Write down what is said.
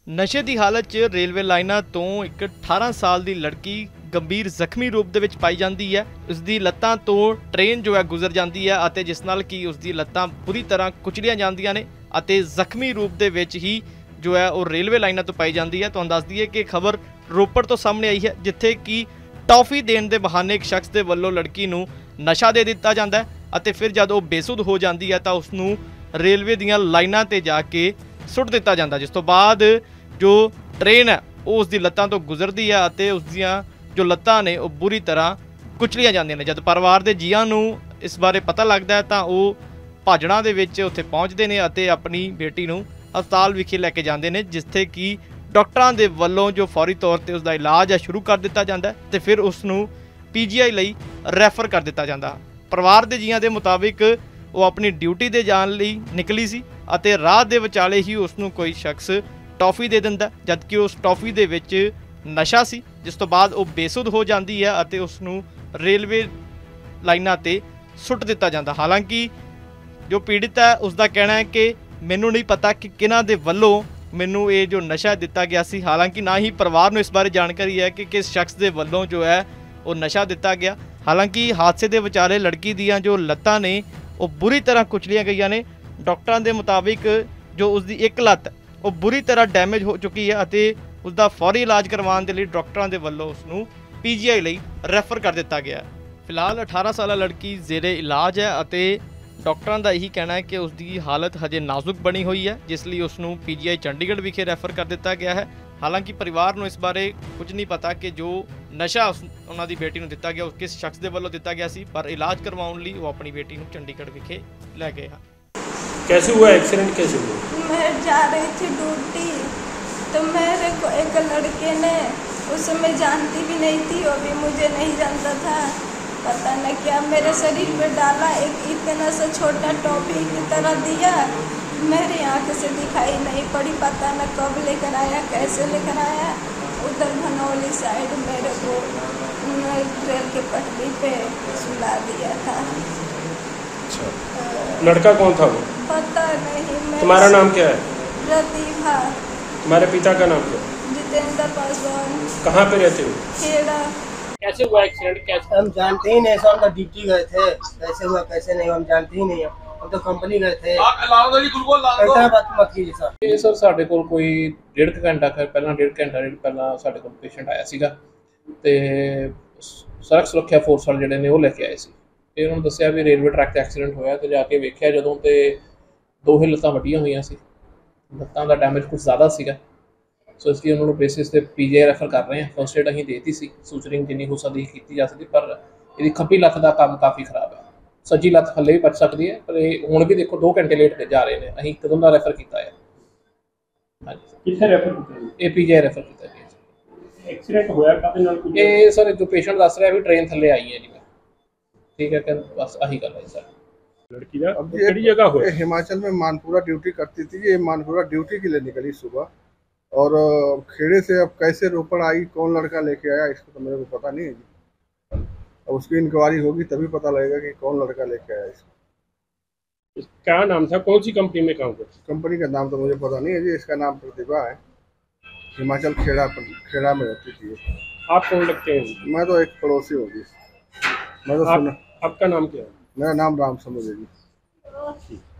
ਨਸ਼ੇ ਦੀ ਹਾਲਤ 'ਚ ਰੇਲਵੇ ਲਾਈਨਾਂ ਤੋਂ ਇੱਕ 18 ਸਾਲ ਦੀ ਲੜਕੀ ਗੰਭੀਰ ਜ਼ਖਮੀ ਰੂਪ ਦੇ ਵਿੱਚ ਪਾਈ ਜਾਂਦੀ ਹੈ। ਉਸ ਦੀ ਲੱਤਾਂ ਤੋਂ ਟ੍ਰੇਨ ਜੋ ਹੈ ਗੁਜ਼ਰ ਜਾਂਦੀ ਹੈ ਅਤੇ ਜਿਸ ਨਾਲ ਕਿ ਉਸ ਦੀ ਲੱਤਾਂ ਪੂਰੀ ਤਰ੍ਹਾਂ ਕੁਚਲੀਆਂ ਜਾਂਦੀਆਂ ਨੇ ਅਤੇ ਜ਼ਖਮੀ ਰੂਪ ਦੇ ਵਿੱਚ ਹੀ ਜੋ ਹੈ ਉਹ ਰੇਲਵੇ ਲਾਈਨਾਂ ਤੋਂ ਪਾਈ ਜਾਂਦੀ ਹੈ। ਤੁਹਾਨੂੰ ਦੱਸ ਦਈਏ ਕਿ ਖਬਰ ਰੋਪੜ ਤੋਂ ਸਾਹਮਣੇ ਆਈ ਹੈ, ਜਿੱਥੇ ਕਿ ਟੌਫੀ ਦੇਣ ਦੇ ਬਹਾਨੇ ਇੱਕ ਸ਼ਖਸ ਦੇ ਵੱਲੋਂ ਲੜਕੀ ਨੂੰ ਨਸ਼ਾ ਦੇ ਦਿੱਤਾ ਜਾਂਦਾ ਹੈ ਅਤੇ ਫਿਰ ਜਦ ਉਹ ਬੇਸੁੱਧ ਹੋ ਜਾਂਦੀ ਹੈ ਤਾਂ ਉਸ ਨੂੰ ਰੇਲਵੇ ਦੀਆਂ ਲਾਈਨਾਂ ਤੇ ਜਾ ਕੇ ਸੁੱਟ ਦਿੱਤਾ ਜਾਂਦਾ, ਜਿਸ ਤੋਂ ਬਾਅਦ ਜੋ ਟ੍ਰੇਨ ਹੈ ਉਹ ਉਸ ਦੀ ਲੱਤਾਂ ਤੋਂ ਗੁਜ਼ਰਦੀ ਹੈ ਅਤੇ ਉਸ ਦੀਆਂ ਜੋ ਲੱਤਾਂ ਨੇ ਉਹ ਬੁਰੀ ਤਰ੍ਹਾਂ ਕੁਚਲੀਆਂ ਜਾਂਦੀਆਂ ਨੇ। ਜਦ ਪਰਿਵਾਰ ਦੇ ਜੀਆਂ ਨੂੰ ਇਸ ਬਾਰੇ ਪਤਾ ਲੱਗਦਾ ਹੈ ਤਾਂ ਉਹ ਭਾਜੜਾਂ ਦੇ ਵਿੱਚ ਉੱਥੇ ਪਹੁੰਚਦੇ ਨੇ ਅਤੇ ਆਪਣੀ ਬੇਟੀ ਨੂੰ ਹਸਪਤਾਲ ਵਿਖੇ ਲੈ ਕੇ ਜਾਂਦੇ ਨੇ, ਜਿੱਥੇ ਕਿ ਡਾਕਟਰਾਂ ਦੇ ਵੱਲੋਂ ਜੋ ਫੌਰੀ ਤੌਰ ਤੇ ਉਸ ਦਾ ਇਲਾਜ ਹੈ ਸ਼ੁਰੂ ਕਰ ਦਿੱਤਾ ਜਾਂਦਾ ਤੇ ਫਿਰ ਉਸ ਨੂੰ PGI ਲਈ ਰੈਫਰ ਕਰ ਦਿੱਤਾ ਜਾਂਦਾ। ਪਰਿਵਾਰ ਦੇ ਜੀਆਂ ਦੇ ਮੁਤਾਬਿਕ ਉਹ ਆਪਣੀ ਡਿਊਟੀ ਤੇ ਜਾਣ ਲਈ ਨਿਕਲੀ ਸੀ ਅਤੇ ਰਾਹ ਦੇ ਵਿਚਾਲੇ ਹੀ ਉਸ ਨੂੰ ਕੋਈ ਸ਼ਖਸ ਟੌਫੀ ਦੇ ਦਿੰਦਾ, ਜਦਕਿ ਉਸ ਟੌਫੀ ਦੇ ਵਿੱਚ ਨਸ਼ਾ ਸੀ, ਜਿਸ ਤੋਂ ਬਾਅਦ ਉਹ ਬੇਸੁੱਧ ਹੋ ਜਾਂਦੀ ਹੈ ਅਤੇ ਉਸ ਨੂੰ ਰੇਲਵੇ ਲਾਈਨਾਂ ਤੇ ਸੁੱਟ ਦਿੱਤਾ ਜਾਂਦਾ। ਹਾਲਾਂਕਿ ਜੋ ਪੀੜਿਤ ਹੈ ਉਸ ਦਾ ਕਹਿਣਾ ਹੈ ਕਿ ਮੈਨੂੰ ਨਹੀਂ ਪਤਾ ਕਿ ਕਿਹਨਾਂ ਦੇ ਵੱਲੋਂ ਮੈਨੂੰ ਇਹ ਜੋ ਨਸ਼ਾ ਦਿੱਤਾ ਗਿਆ ਸੀ। ਹਾਲਾਂਕਿ ਨਾ ਹੀ ਪਰਿਵਾਰ ਨੂੰ ਇਸ ਬਾਰੇ ਜਾਣਕਾਰੀ ਹੈ ਕਿ ਕਿਸ ਸ਼ਖਸ ਦੇ ਵੱਲੋਂ ਜੋ ਹੈ ਉਹ ਨਸ਼ਾ ਦਿੱਤਾ ਗਿਆ। ਹਾਲਾਂਕਿ ਹਾਦਸੇ ਦੇ ਵਿਚਾਲੇ ਲੜਕੀ ਦੀਆਂ ਜੋ ਲੱਤਾਂ ਨੇ ਉਹ ਬੁਰੀ ਤਰ੍ਹਾਂ ਕੁਚਲੀਆਂ ਗਈਆਂ ਨੇ। ਡਾਕਟਰਾਂ ਦੇ ਮੁਤਾਬਿਕ ਜੋ ਉਸ ਦੀ ਇੱਕ ਲੱਤ ਉਹ ਬੁਰੀ ਤਰ੍ਹਾਂ ਡੈਮੇਜ ਹੋ ਚੁੱਕੀ ਹੈ ਅਤੇ ਉਸ ਦਾ ਫੌਰੀ ਇਲਾਜ ਕਰਵਾਉਣ ਦੇ ਲਈ ਡਾਕਟਰਾਂ ਦੇ ਵੱਲੋਂ ਉਸ ਨੂੰ PGI ਲਈ ਰੈਫਰ ਕਰ ਦਿੱਤਾ ਗਿਆ। ਫਿਲਹਾਲ 18 ਸਾਲਾ ਲੜਕੀ ਜ਼ੇਰੇ ਇਲਾਜ ਹੈ ਅਤੇ ਡਾਕਟਰਾਂ ਦਾ ਇਹੀ ਕਹਿਣਾ ਹੈ ਕਿ ਉਸ ਦੀ ਹਾਲਤ ਹਜੇ ਨਾਜ਼ੁਕ ਬਣੀ ਹੋਈ ਹੈ, ਜਿਸ ਲਈ ਉਸ ਨੂੰ PGI ਚੰਡੀਗੜ੍ਹ ਵਿਖੇ ਰੈਫਰ ਕਰ ਦਿੱਤਾ ਗਿਆ ਹੈ। ਹਾਲਾਂਕਿ ਪਰਿਵਾਰ ਨੂੰ ਇਸ ਬਾਰੇ ਕੁਝ ਨਹੀਂ ਪਤਾ ਕਿ ਜੋ ਨਸ਼ਾ ਉਹਨਾਂ ਦੀ ਬੇਟੀ ਨੂੰ ਦਿੱਤਾ ਗਿਆ ਉਹ ਕਿਸ ਸ਼ਖਸ ਦੇ ਵੱਲੋਂ ਦਿੱਤਾ ਗਿਆ ਸੀ, ਪਰ ਇਲਾਜ ਕਰਵਾਉਣ ਲਈ ਉਹ ਆਪਣੀ ਬੇਟੀ ਨੂੰ ਚੰਡੀਗੜ੍ਹ ਵਿਖੇ ਲੈ ਗਏ ਹਨ। कैसे हुआ एक्सीडेंट, कैसे हुआ? मैं जा रही थी ड्यूटी तो मेरे को एक लड़के ने, उसे मैं जानती भी नहीं थी, वो भी मुझे नहीं जानता था, पता न क्या मेरे शरीर पे डाला, एक इतना सा छोटा टॉफी की तरह दिया। मेरी आँख से दिखाई नहीं पड़ी, पता न कब लेकर आया, कैसे लेकर आया। उधर भनौली साइड मेरे को ट्रेन के पटरी पे सुला दिया था। अच्छा, लड़का कौन था वो? पता नहीं। तुम्हारा नाम क्या है? प्रतिभा। तुम्हारे पिता का नाम क्या है? जितेंद्र पासवान। कहाँ पे रहते हो? खेड़ा। कैसे हुआ एक्सीडेंट, कैसे? हम जानते ही नहीं सर, हम तो ड्यूटी गए थे, कैसे हुआ कैसे नहीं हम जानते ही नहीं, हम तो कंपनी गए थे। इतना बात मत कीजिए सर। ਇਹ ਸਰ ਸਾਡੇ ਕੋਲ ਕੋਈ ਡੇਢ ਕੁ ਘੰਟਾ ਪਹਿਲਾਂ ਪਹਿਲਾਂ ਸਾਡੇ ਕੋਲ ਪੇਸ਼ੈਂਟ ਆਇਆ ਸੀਗਾ ਤੇ ਸੜਕ ਸੁਰੱਖਿਆ ਫੋਰਸ ਵਾਲੇ ਜਿਹੜੇ ਨੇ ਉਹ ਲੈ ਕੇ ਆਏ ਸੀ ਤੇ ਉਹਨਾਂ ਨੂੰ ਦੱਸਿਆ ਵੀ ਰੇਲਵੇ ਟਰੈਕ ਤੇ ਐਕਸੀਡੈਂਟ ਹੋਇਆ ਤੇ ਜਾ ਕੇ ਵੇਖਿਆ ਜਦੋਂ ਤੇ ਦੋ ਹੀ ਲੱਤਾਂ ਵੱਡੀਆਂ ਹੋਈਆਂ ਸੀ, ਲੱਤਾਂ ਦਾ ਡੈਮੇਜ ਕੁਝ ਜ਼ਿਆਦਾ ਸੀਗਾ। ਸੋ ਇਸ ਲਈ ਉਹਨਾਂ ਨੂੰ ਬੇਸਿਸ ਤੇ PGI ਰੈਫਰ ਕਰ ਰਹੇ ਹਾਂ। ਫਸਟ ਏਡ ਅਸੀਂ ਦੇਤੀ ਸੀ, ਸੂਚਰਿੰਗ ਜਿੰਨੀ ਹੋ ਸਕਦੀ ਕੀਤੀ ਜਾ ਸਕਦੀ, ਪਰ ਇਹਦੀ ਖੱਬੀ ਲੱਤ ਦਾ ਕੰਮ ਕਾਫੀ ਖਰਾਬ ਹੈ। ਸੱਜੀ ਲੱਤ ਹੱਲੇ ਵੀ ਬਚ ਸਕਦੀ ਹੈ, ਪਰ ਇਹ ਹੁਣ ਵੀ ਦੇਖੋ 2 ਘੰਟੇ ਲੇਟ ਜਾ ਰਹੇ ਨੇ। ਅਸੀਂ ਕਦੋਂ ਦਾ ਰੈਫਰ ਕੀਤਾ ਹੈ? ਹਾਂਜੀ, कितने रेफर किया? ਇਹ PGI ਰੈਫਰ ਕੀਤਾ ਗਿਆ। एक्सीडेंट होया काफी नाल कुछ? ਇਹ ਸਰ ਜੋ ਪੇਸ਼ੈਂਟ ਦੱਸ ਰਿਹਾ ਵੀ ਟ੍ਰੇਨ ਥੱਲੇ ਆਈ ਹੈ ਜੀ, ठीक है, कि बस आही गल है सर। लड़की का किहड़ी जगह हुआ? हिमाचल में मानपुरा ड्यूटी करती थी। ये मानपुरा ड्यूटी के लिए निकली सुबह और खेड़े से अब कैसे रोपड़ आई, कौन लड़का लेके आया इसको तो मेरे को पता नहीं है जी। अब उसकी इंक्वायरी होगी तभी पता लगेगा कि कौन लड़का लेके आया इसको। क्या नाम था, कौन सी कंपनी में काम करती? कंपनी का नाम तो मुझे पता नहीं है जी। इसका नाम प्रतिभा है, हिमाचल खेड़ा में रहती थी। आप कौन लगते हैं? मैं तो एक पड़ोसी हूँ जी। मैं तो सुना। आपका नाम क्या है? मेरा नाम राम समझ है जी।